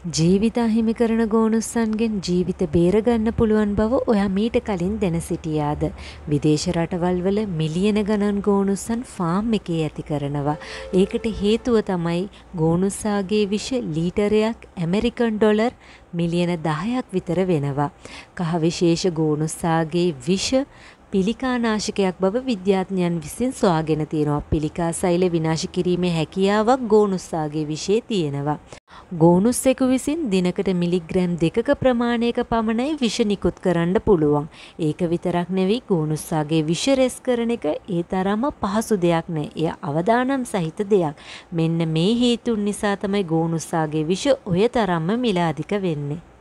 ජීවිත අහිමි කරන ගෝනුස්සන්ගෙන් ජීවිත බේරගන්න පුළුවන් බව ඔයා මීට කලින් දැන සිටියාද? විදේශ රටවල් වල මිලියන ගණන් ගෝනුස්සන් ෆාම් එකේ ඇති කරනවා. ඒකට හේතුව තමයි ගෝනුස්සාගේ විෂ ලීටරයක් ඇමරිකන් ඩොලර් මිලියන 10ක් විතර වෙනවා. කහ විශේෂ ගෝනුස්සාගේ විෂ පිළිකානාශකයක් බව විද්‍යාඥයන් විසින් සොයාගෙන තියෙනවා. පිළිකා සෛල විනාශ කිරීමේ හැකියාවක් ගෝනුස්සාගේ විෂයේ තියෙනවා. ගෝනුස්සෙකු විසින් දිනකට මිලිග්‍රෑම් 2ක ප්‍රමාණයක පමණයි විෂ නිකුත් කරන්න පුළුවන්. ඒක විතරක් නෙවෙයි ගෝනුස්සාගේ විෂ රැස් කරන එක ඒ තරම්ම පහසු දෙයක් නෑ. එය අවදානම් සහිත දෙයක්. මෙන්න මේ හේතුන් නිසා තමයි ගෝනුස්සාගේ විෂ ඔය තරම්ම මිල අධික වෙන්නේ.